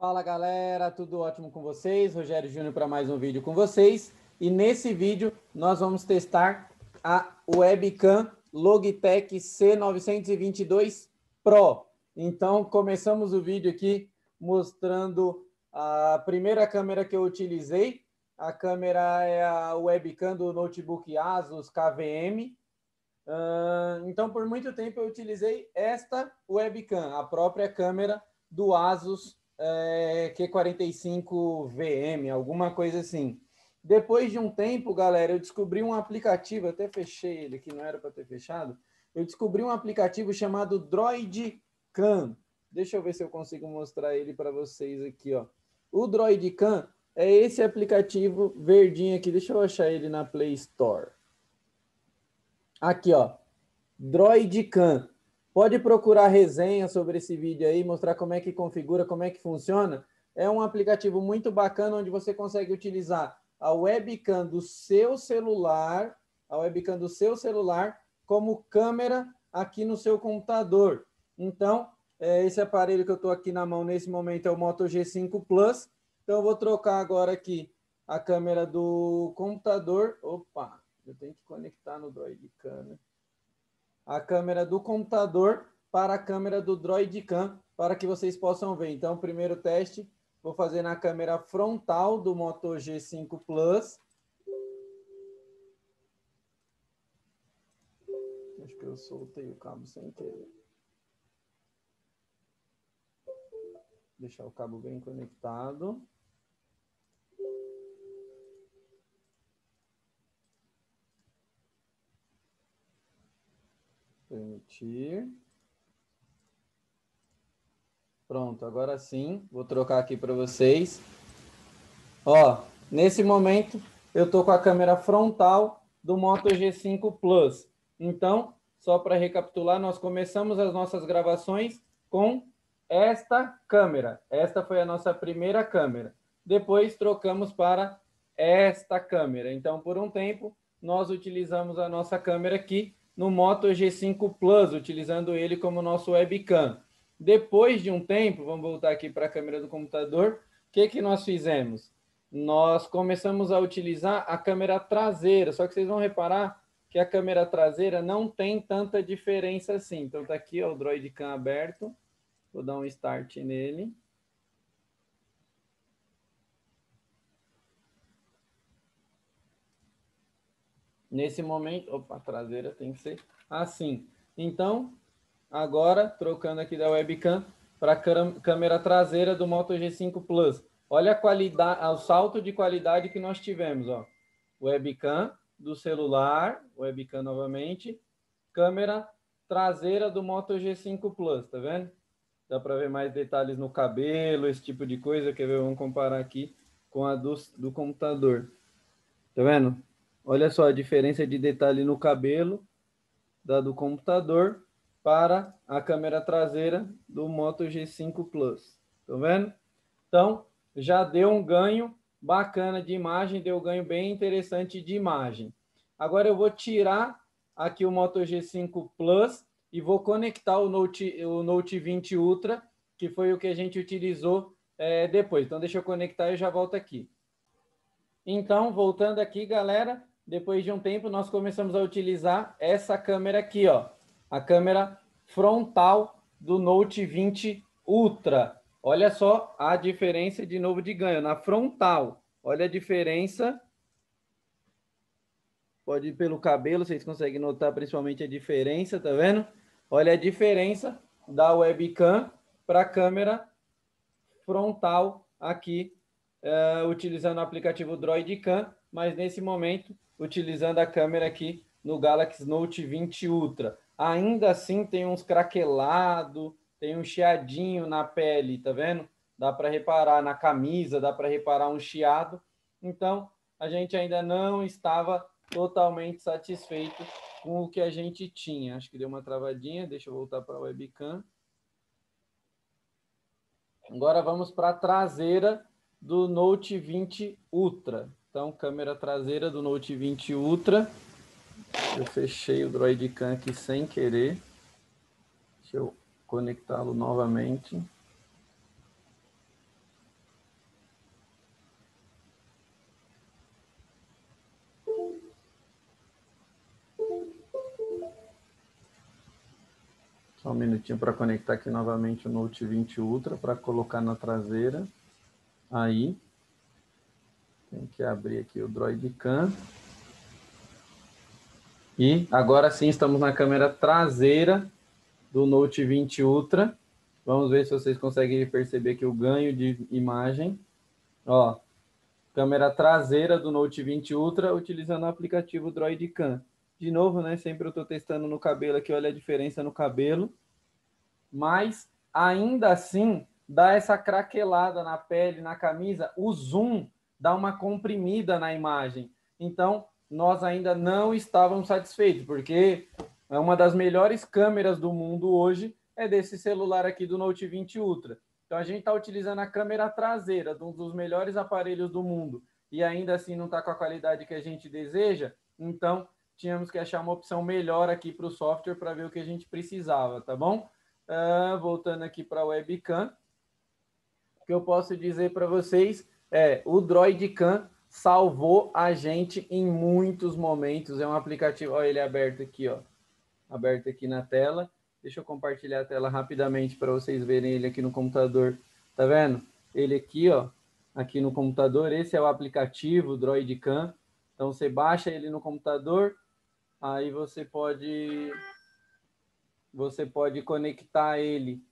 Fala galera, tudo ótimo com vocês? Rogério Júnior para mais um vídeo com vocês. E nesse vídeo nós vamos testar a webcam Logitech C922 Pro. Então começamos o vídeo aqui mostrando a primeira câmera que eu utilizei. A câmera é a webcam do notebook Asus KVM. Então por muito tempo eu utilizei esta webcam, a própria câmera do Asus Q45VM, alguma coisa assim. Depois de um tempo, galera, eu descobri um aplicativo, até fechei ele aqui, não era para ter fechado. Eu descobri um aplicativo chamado DroidCam. Deixa eu ver se eu consigo mostrar ele para vocês aqui, ó. O DroidCam é esse aplicativo verdinho aqui. Deixa eu achar ele na Play Store. Aqui, ó. DroidCam. Pode procurar resenha sobre esse vídeo aí, mostrar como é que configura, como é que funciona. É um aplicativo muito bacana onde você consegue utilizar a webcam do seu celular, como câmera aqui no seu computador. Então, esse aparelho que eu estou aqui na mão nesse momento é o Moto G5 Plus. Então, eu vou trocar agora aqui a câmera do computador. Opa, eu tenho que conectar no DroidCam, né? A câmera do computador para a câmera do DroidCam, para que vocês possam ver. Então, o primeiro teste, vou fazer na câmera frontal do Moto G5 Plus. Acho que eu soltei o cabo sem querer. Deixar o cabo bem conectado. Permitir. Pronto, agora sim, vou trocar aqui para vocês. Ó, nesse momento, eu estou com a câmera frontal do Moto G5 Plus. Então, só para recapitular, nós começamos as nossas gravações com esta câmera. Esta foi a nossa primeira câmera. Depois, trocamos para esta câmera. Então, por um tempo, nós utilizamos a nossa câmera aqui no Moto G5 Plus, utilizando ele como nosso webcam. Depois de um tempo, vamos voltar aqui para a câmera do computador, o que nós fizemos? Nós começamos a utilizar a câmera traseira, só que vocês vão reparar que a câmera traseira não tem tanta diferença assim. Então tá aqui ó, o DroidCam aberto, vou dar um start nele. Nesse momento, opa, a traseira tem que ser assim. Então, agora, trocando aqui da webcam para a câmera traseira do Moto G5 Plus. Olha a qualidade, o salto de qualidade que nós tivemos, ó. Webcam do celular, webcam novamente, câmera traseira do Moto G5 Plus, tá vendo? Dá para ver mais detalhes no cabelo, esse tipo de coisa. Quer ver? Vamos comparar aqui com a do computador. Tá vendo? Olha só a diferença de detalhe no cabelo da do computador para a câmera traseira do Moto G5 Plus. Tá vendo? Então, já deu um ganho bacana de imagem, deu um ganho bem interessante de imagem. Agora eu vou tirar aqui o Moto G5 Plus e vou conectar o Note 20 Ultra, que foi o que a gente utilizou depois. Então, deixa eu conectar e já volto aqui. Então, voltando aqui, galera, depois de um tempo, nós começamos a utilizar essa câmera aqui, ó, a câmera frontal do Note 20 Ultra. Olha só a diferença de novo de ganho na frontal. Olha a diferença. Pode ir pelo cabelo, vocês conseguem notar principalmente a diferença, tá vendo? Olha a diferença da webcam para a câmera frontal aqui, utilizando o aplicativo DroidCam, mas nesse momento utilizando a câmera aqui no Galaxy Note 20 Ultra. Ainda assim tem uns craquelados, tem um chiadinho na pele, tá vendo? Dá para reparar na camisa, dá para reparar um chiado. Então, a gente ainda não estava totalmente satisfeito com o que a gente tinha. Acho que deu uma travadinha, deixa eu voltar para a webcam. Agora vamos para a traseira do Note 20 Ultra. Então, câmera traseira do Note 20 Ultra. Eu fechei o DroidCam aqui sem querer. Deixa eu conectá-lo novamente. Só um minutinho para conectar aqui novamente o Note 20 Ultra para colocar na traseira. Aí. Tem que abrir aqui o Droidcam. E agora sim estamos na câmera traseira do Note 20 Ultra. Vamos ver se vocês conseguem perceber aqui o ganho de imagem. Ó, câmera traseira do Note 20 Ultra utilizando o aplicativo Droidcam. De novo, né? Sempre eu estou testando no cabelo aqui, olha a diferença no cabelo. Mas ainda assim dá essa craquelada na pele, na camisa. O zoom dá uma comprimida na imagem. Então, nós ainda não estávamos satisfeitos, porque é uma das melhores câmeras do mundo hoje é desse celular aqui do Note 20 Ultra. Então, a gente está utilizando a câmera traseira de um dos melhores aparelhos do mundo e ainda assim não está com a qualidade que a gente deseja. Então, tínhamos que achar uma opção melhor aqui para o software para ver o que a gente precisava, tá bom? Voltando aqui para a webcam, o que eu posso dizer para vocês é o Droidcam salvou a gente em muitos momentos. É um aplicativo, olha ele aberto aqui, ó, aberto aqui na tela. Deixa eu compartilhar a tela rapidamente para vocês verem ele aqui no computador. Tá vendo? Ele aqui, ó, aqui no computador. Esse é o aplicativo Droidcam. Então você baixa ele no computador, aí você pode conectar ele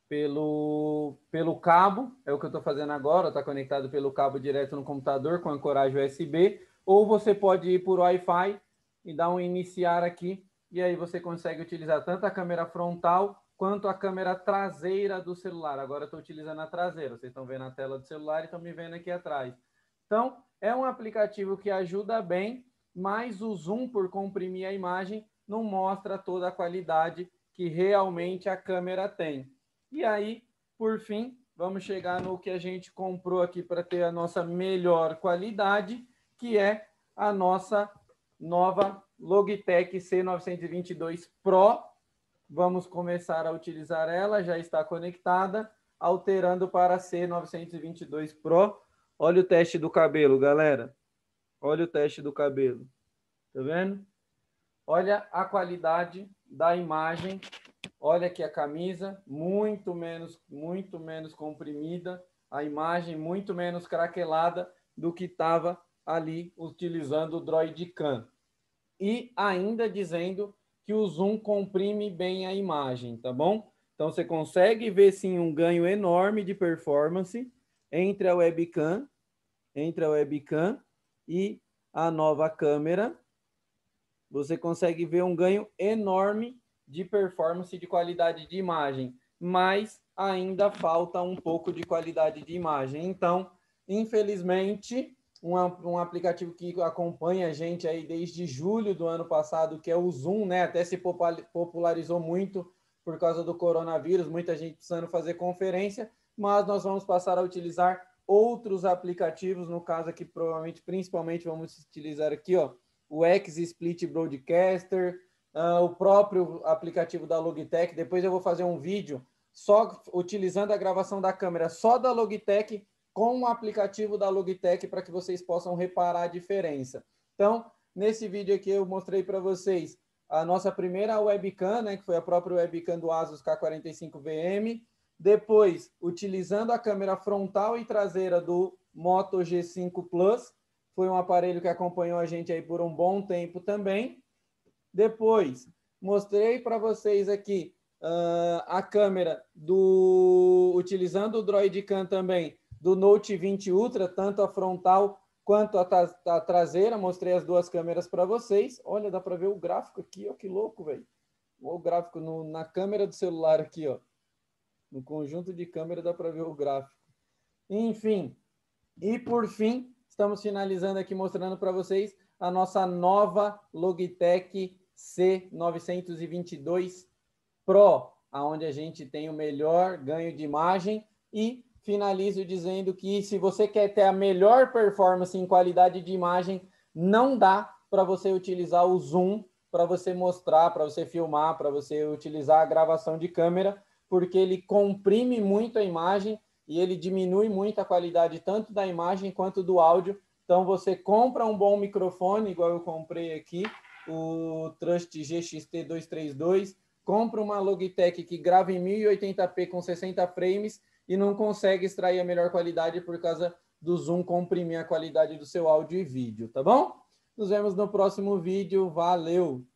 pelo cabo, é o que eu estou fazendo agora, está conectado pelo cabo direto no computador com ancoragem USB, ou você pode ir por Wi-Fi e dar um iniciar aqui, e aí você consegue utilizar tanto a câmera frontal quanto a câmera traseira do celular. Agora eu estou utilizando a traseira, vocês estão vendo a tela do celular e estão me vendo aqui atrás. Então, é um aplicativo que ajuda bem, mas o zoom, por comprimir a imagem, não mostra toda a qualidade que realmente a câmera tem. E aí, por fim, vamos chegar no que a gente comprou aqui para ter a nossa melhor qualidade, que é a nossa nova Logitech C922 Pro. Vamos começar a utilizar ela, já está conectada, alterando para C922 Pro. Olha o teste do cabelo, galera. Olha o teste do cabelo. Tá vendo? Olha a qualidade da imagem. Olha aqui a camisa, muito menos comprimida, a imagem muito menos craquelada do que estava ali utilizando o Droidcam. E ainda dizendo que o zoom comprime bem a imagem, tá bom? Então você consegue ver sim um ganho enorme de performance entre a webcam e a nova câmera. Você consegue ver um ganho enorme de performance e de qualidade de imagem, mas ainda falta um pouco de qualidade de imagem. Então, infelizmente, um aplicativo que acompanha a gente aí desde julho do ano passado, que é o Zoom, né? Até se popularizou muito por causa do coronavírus, muita gente precisando fazer conferência, mas nós vamos passar a utilizar outros aplicativos, no caso aqui, provavelmente, principalmente, vamos utilizar aqui, ó, o XSplit Broadcaster, o próprio aplicativo da Logitech. Depois eu vou fazer um vídeo só utilizando a gravação da câmera só da Logitech com o aplicativo da Logitech para que vocês possam reparar a diferença. Então, nesse vídeo aqui eu mostrei para vocês a nossa primeira webcam, né, que foi a própria webcam do Asus K45VM. Depois, utilizando a câmera frontal e traseira do Moto G5 Plus, foi um aparelho que acompanhou a gente aí por um bom tempo também. Depois, mostrei para vocês aqui a câmera utilizando o Droidcam também, do Note 20 Ultra, tanto a frontal quanto a traseira. Mostrei as duas câmeras para vocês. Olha, dá para ver o gráfico aqui, ó, que louco, velho. O gráfico na câmera do celular aqui, ó. No conjunto de câmera dá para ver o gráfico. Enfim, e por fim, estamos finalizando aqui mostrando para vocês a nossa nova Logitech C922 Pro, onde a gente tem o melhor ganho de imagem. E finalizo dizendo que se você quer ter a melhor performance em qualidade de imagem, não dá para você utilizar o zoom para você mostrar, para você filmar, para você utilizar a gravação de câmera, porque ele comprime muito a imagem e ele diminui muito a qualidade tanto da imagem quanto do áudio. Então, você compra um bom microfone, igual eu comprei aqui, o Trust GXT232, compra uma Logitech que grava em 1080p com 60 frames e não consegue extrair a melhor qualidade por causa do Zoom comprimir a qualidade do seu áudio e vídeo, tá bom? Nos vemos no próximo vídeo. Valeu!